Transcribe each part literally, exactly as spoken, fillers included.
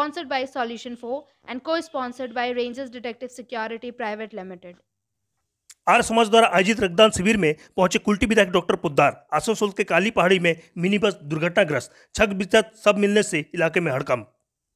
sponsored by Solution four and co-sponsored by Rangers Detective Security Private Limited. Arya Samaj द्वारा आयोजित रक्तदान शिविर में पहुंचे कुल्टी विधायक डॉक्टर पुद्दार। आसनसोल के काली पहाड़ी में मिनी बस दुर्घटनाग्रस्त, छत बिछत सब मिलने से इलाके में हड़कंप।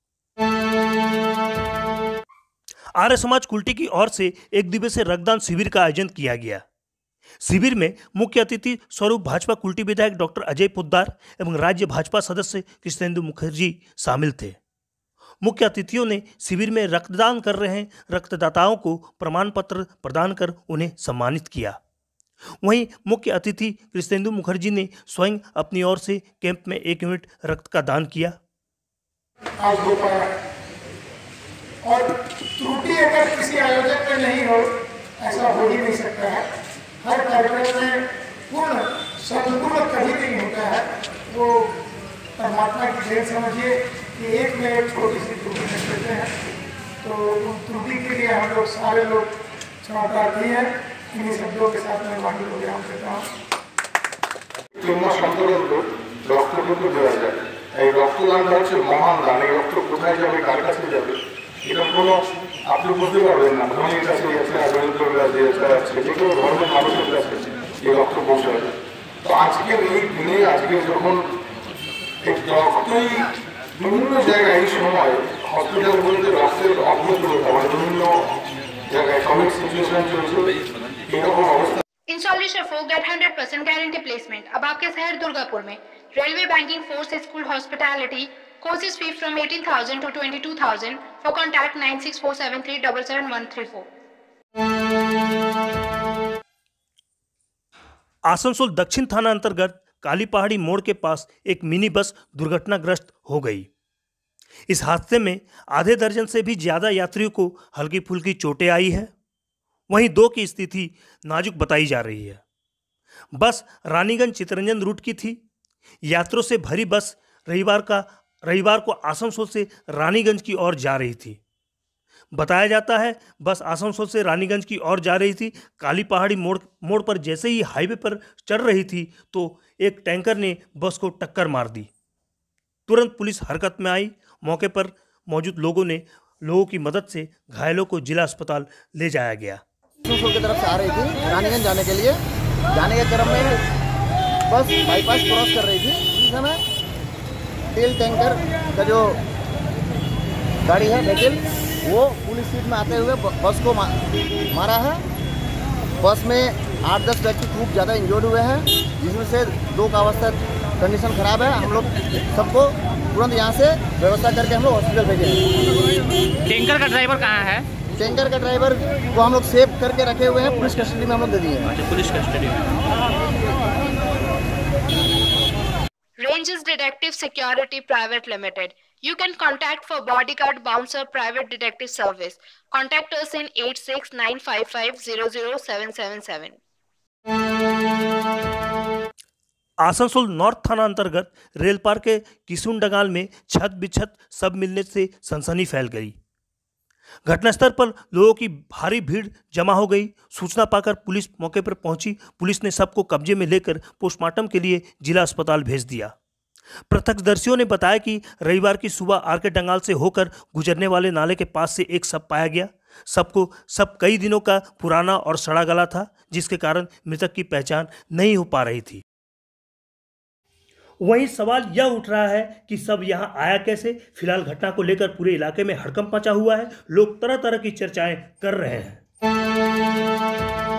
आर्य समाज कुल्टी की ओर से एक दिवसीय रक्तदान शिविर का आयोजन किया गया। शिविर में मुख्य अतिथि स्वरूप भाजपा कुल्टी विधायक डॉक्टर अजय पुद्दार एवं राज्य भाजपा सदस्य कृष्णेंदु मुखर्जी शामिल थे। मुख्य अतिथियों ने शिविर में रक्तदान कर रहे रक्तदाताओं को प्रमाण पत्र प्रदान कर उन्हें सम्मानित किया। वहीं मुख्य अतिथि कृष्णेंदु मुखर्जी ने स्वयं अपनी ओर से कैंप में एक यूनिट रक्त का दान किया। आज हो पाया और त्रुटि अगर किसी आयोजक में नहीं हो, ऐसा हो ही नहीं सकता है। हर कार्यक्रम में पूर्ण संपूर्ण कभी नहीं होता है। वो परमात्मा की देन समझिए कि एक में एक छोटी सी त्रुटि कर देते हैं, तो उन त्रुटि के लिए हम लोग सारे लोग क्षमा प्रार्थी हैं। इन्हीं शब्दों के साथ मैं वाणी को विराम करता हूँ। রক্তটুকু দেওয়া যায়, এই রক্তদানটা হচ্ছে মহান দান। এই রক্ত কোথায় যাবে, কার কাছে যাবে, এটা কোনো আপনি বুঝতে পারবেন না। ধনীর কাছে যাচ্ছে, দরিদ্রের কাছে যাচ্ছে, যে কোনো ধর্মের মানুষের কাছে এই রক্ত পৌঁছায়। তো আজকের এই দিনে, আজকে যখন এই রক্তই বিভিন্ন জায়গায় এই সময় হসপিটালগুলোতে রক্তের অগ্রগতি হয়, বিভিন্ন জায়গায় কোভিড সিচুয়েশন চলছে, এরকম অবস্থা। In Solution four get one hundred percent guarantee placement। अब आपके शहर दुर्गापुर में railway banking force school hospitality courses fee from eighteen thousand to twenty-two thousand। For contact nine six four seven three seven seven one three four। Asansol दक्षिण थाना अंतर्गत काली पहाड़ी मोड़ के पास एक मिनी बस दुर्घटनाग्रस्त हो गई। इस हादसे में आधे दर्जन से भी ज्यादा यात्रियों को हल्की फुल्की चोटें आई है। वहीं दो की स्थिति नाजुक बताई जा रही है। बस रानीगंज चितरंजन रूट की थी। यात्रियों से भरी बस रविवार का रविवार को आसनसोल से रानीगंज की ओर जा रही थी। बताया जाता है बस आसनसोल से रानीगंज की ओर जा रही थी। काली पहाड़ी मोड़ मोड़ पर जैसे ही हाईवे पर चढ़ रही थी तो एक टैंकर ने बस को टक्कर मार दी। तुरंत पुलिस हरकत में आई। मौके पर मौजूद लोगों ने लोगों की मदद से घायलों को जिला अस्पताल ले जाया गया। आसनसोल की तरफ से आ रही थी रानीगंज जाने के लिए। जाने के क्रम में बस बाईपास क्रॉस कर रही थी। इस समय तेल टैंकर का जो गाड़ी है व्हीकल, वो पुलिस सीट में आते हुए बस को मारा है। बस में आठ दस व्यक्ति खूब ज़्यादा इंजर्ड हुए हैं, जिसमें से दो का अवस्था कंडीशन खराब है। हम लोग सबको तुरंत यहाँ से व्यवस्था करके हम लोग हॉस्पिटल भेजे। टैंकर का ड्राइवर कहाँ है? टैंकर का ड्राइवर को हम लोग सेव करके रखे हुए हैं, पुलिस कस्टडी में हम लोग दे दिए हैं। अच्छा, पुलिस कस्टडी में। Rangers Detective Security Private Limited। You can contact for bodyguard, bouncer, private detective service. Contact us in eight six nine five five zero zero seven seven seven। Asansol north थाना अंतर्गत रेलपार के किसुन डगाल में छत बिछत सब मिलने से सनसनी फैल गई। घटनास्थल पर लोगों की भारी भीड़ जमा हो गई। सूचना पाकर पुलिस मौके पर पहुंची। पुलिस ने सबको कब्जे में लेकर पोस्टमार्टम के लिए जिला अस्पताल भेज दिया। प्रत्यक्षदर्शियों ने बताया कि रविवार की सुबह आर के डंगाल से होकर गुजरने वाले नाले के पास से एक शव पाया गया। सबको सब कई दिनों का पुराना और सड़ा गला था, जिसके कारण मृतक की पहचान नहीं हो पा रही थी। वहीं सवाल यह उठ रहा है कि सब यहां आया कैसे। फिलहाल घटना को लेकर पूरे इलाके में हड़कंप मचा हुआ है। लोग तरह तरह की चर्चाएं कर रहे हैं।